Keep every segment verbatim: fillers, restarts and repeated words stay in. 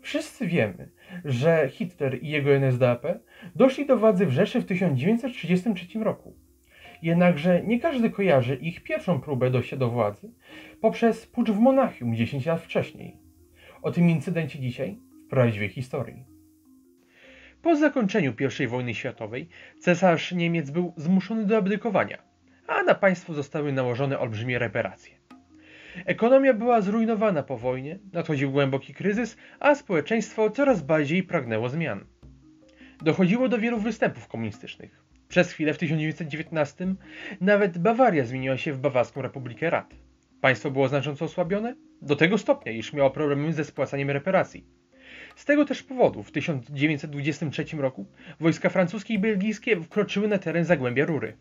Wszyscy wiemy, że Hitler i jego N S D A P doszli do władzy w Rzeszy w tysiąc dziewięćset trzydziestym trzecim roku. Jednakże nie każdy kojarzy ich pierwszą próbę dojścia do władzy poprzez pucz w Monachium dziesięć lat wcześniej. O tym incydencie dzisiaj w prawdziwej historii. Po zakończeniu pierwszej wojny światowej cesarz Niemiec był zmuszony do abdykowania, a na państwo zostały nałożone olbrzymie reparacje. Ekonomia była zrujnowana po wojnie, nadchodził głęboki kryzys, a społeczeństwo coraz bardziej pragnęło zmian. Dochodziło do wielu występów komunistycznych. Przez chwilę w tysiąc dziewięćset dziewiętnastym nawet Bawaria zmieniła się w Bawarską Republikę Rad. Państwo było znacząco osłabione, do tego stopnia, iż miało problemy ze spłacaniem reparacji. Z tego też powodu w tysiąc dziewięćset dwudziestym trzecim roku wojska francuskie i belgijskie wkroczyły na teren Zagłębia Rury.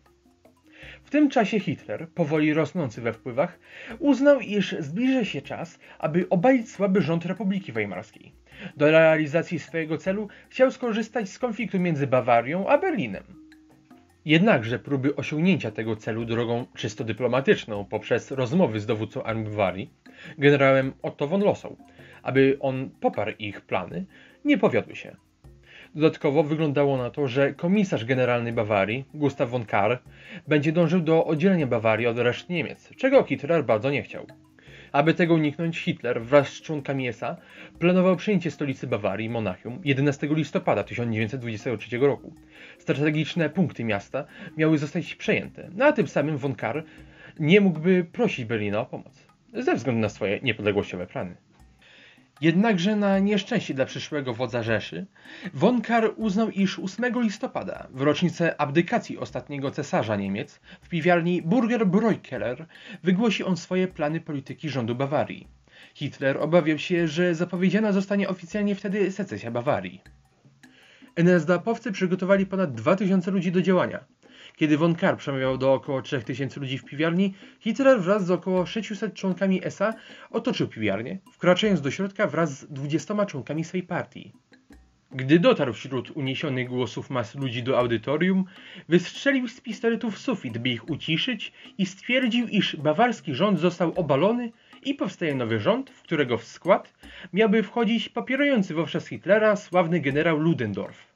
W tym czasie Hitler, powoli rosnący we wpływach, uznał, iż zbliży się czas, aby obalić słaby rząd Republiki Weimarskiej. Do realizacji swojego celu chciał skorzystać z konfliktu między Bawarią a Berlinem. Jednakże próby osiągnięcia tego celu drogą czysto dyplomatyczną poprzez rozmowy z dowódcą armii Bawarii, generałem Otto von Lossow, aby on poparł ich plany, nie powiodły się. Dodatkowo wyglądało na to, że komisarz generalny Bawarii, Gustav von Kahr, będzie dążył do oddzielenia Bawarii od reszty Niemiec, czego Hitler bardzo nie chciał. Aby tego uniknąć, Hitler wraz z członkami S A planował przejęcie stolicy Bawarii, Monachium, jedenastego listopada tysiąc dziewięćset dwudziestego trzeciego roku. Strategiczne punkty miasta miały zostać przejęte, no a tym samym von Kahr nie mógłby prosić Berlina o pomoc, ze względu na swoje niepodległościowe plany. Jednakże na nieszczęście dla przyszłego wodza Rzeszy, von Kahr uznał, iż ósmego listopada, w rocznicę abdykacji ostatniego cesarza Niemiec, w piwiarni Burger Bräukeller wygłosi on swoje plany polityki rządu Bawarii. Hitler obawiał się, że zapowiedziana zostanie oficjalnie wtedy secesja Bawarii. N S D A P-owcy przygotowali ponad dwa tysiące ludzi do działania. Kiedy von Kahr przemawiał do około trzech tysięcy ludzi w piwiarni, Hitler wraz z około sześciuset członkami S A otoczył piwiarnię, wkraczając do środka wraz z dwudziestoma członkami swej partii. Gdy dotarł wśród uniesionych głosów mas ludzi do audytorium, wystrzelił z pistoletów w sufit, by ich uciszyć, i stwierdził, iż bawarski rząd został obalony i powstaje nowy rząd, w którego w skład miałby wchodzić popierający wówczas Hitlera sławny generał Ludendorff.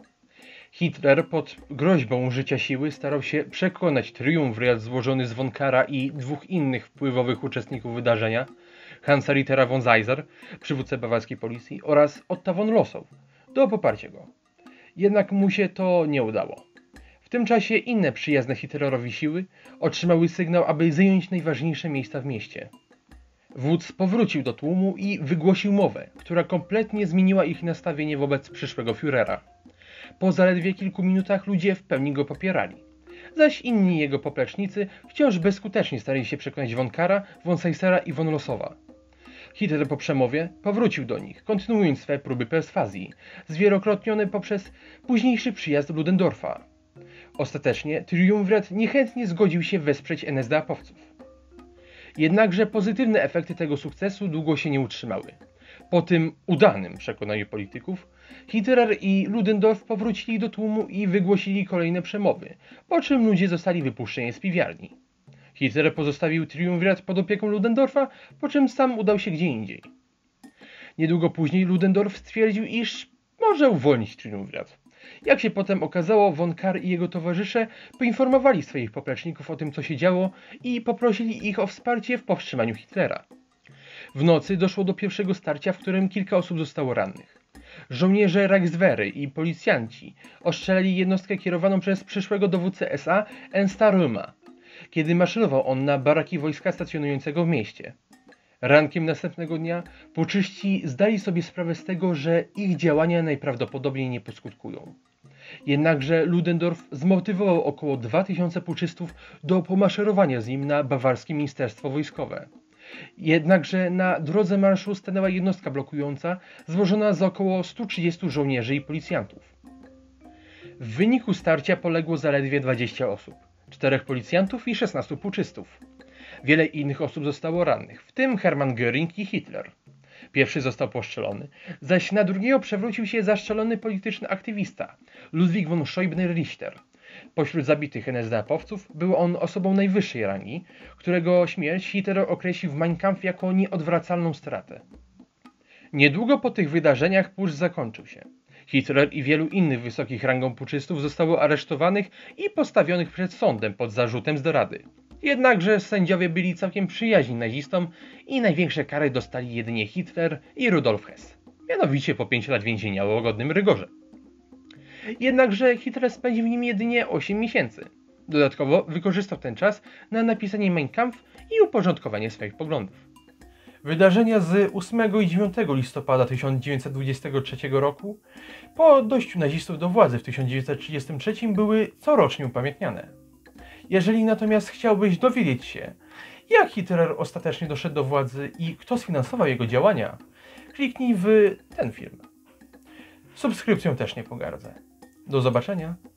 Hitler pod groźbą użycia siły starał się przekonać triumvirat złożony z von Kahra i dwóch innych wpływowych uczestników wydarzenia, Hansa Rittera von Zeiser, przywódcę bawarskiej policji, oraz Otta von Lossow, do poparcia go. Jednak mu się to nie udało. W tym czasie inne przyjazne Hitlerowi siły otrzymały sygnał, aby zająć najważniejsze miejsca w mieście. Wódz powrócił do tłumu i wygłosił mowę, która kompletnie zmieniła ich nastawienie wobec przyszłego Führera. Po zaledwie kilku minutach ludzie w pełni go popierali, zaś inni jego poplecznicy wciąż bezskutecznie starali się przekonać von Kahra, von Zeisera i von Lossowa. Hitler po przemowie powrócił do nich, kontynuując swe próby perswazji, zwielokrotnione poprzez późniejszy przyjazd Ludendorffa. Ostatecznie triumvirat niechętnie zgodził się wesprzeć N S D A P-owców. Jednakże pozytywne efekty tego sukcesu długo się nie utrzymały. Po tym udanym przekonaniu polityków, Hitler i Ludendorff powrócili do tłumu i wygłosili kolejne przemowy, po czym ludzie zostali wypuszczeni z piwiarni. Hitler pozostawił triumvirat pod opieką Ludendorffa, po czym sam udał się gdzie indziej. Niedługo później Ludendorff stwierdził, iż może uwolnić triumvirat. Jak się potem okazało, von Kahr i jego towarzysze poinformowali swoich popleczników o tym, co się działo, i poprosili ich o wsparcie w powstrzymaniu Hitlera. W nocy doszło do pierwszego starcia, w którym kilka osób zostało rannych. Żołnierze Reichswehry i policjanci ostrzelali jednostkę kierowaną przez przyszłego dowódcę S A Ernsta Röhma, kiedy maszerował on na baraki wojska stacjonującego w mieście. Rankiem następnego dnia puczyści zdali sobie sprawę z tego, że ich działania najprawdopodobniej nie poskutkują. Jednakże Ludendorff zmotywował około dwa tysiące puczystów do pomaszerowania z nim na bawarskie ministerstwo wojskowe. Jednakże na drodze marszu stanęła jednostka blokująca, złożona z około stu trzydziestu żołnierzy i policjantów. W wyniku starcia poległo zaledwie dwadzieścia osób, czterech policjantów i szesnastu puczystów. Wiele innych osób zostało rannych, w tym Hermann Göring i Hitler. Pierwszy został postrzelony, zaś na drugiego przewrócił się zaszczelony polityczny aktywista, Ludwig von Scheubner-Richter. Pośród zabitych N S D A P-owców był on osobą najwyższej rangi, którego śmierć Hitler określił w Mein Kampf jako nieodwracalną stratę. Niedługo po tych wydarzeniach pucz zakończył się. Hitler i wielu innych wysokich rangą puczystów zostało aresztowanych i postawionych przed sądem pod zarzutem zdrady. Jednakże sędziowie byli całkiem przyjaźni nazistom i największe kary dostali jedynie Hitler i Rudolf Hess. Mianowicie po pięć lat więzienia o łagodnym rygorze. Jednakże Hitler spędził w nim jedynie osiem miesięcy. Dodatkowo wykorzystał ten czas na napisanie Mein Kampf i uporządkowanie swoich poglądów. Wydarzenia z ósmego i dziewiątego listopada tysiąc dziewięćset dwudziestego trzeciego roku po dojściu nazistów do władzy w tysiąc dziewięćset trzydziestym trzecim były corocznie upamiętniane. Jeżeli natomiast chciałbyś dowiedzieć się, jak Hitler ostatecznie doszedł do władzy i kto sfinansował jego działania, kliknij w ten film. Subskrypcją też nie pogardzę. Do zobaczenia.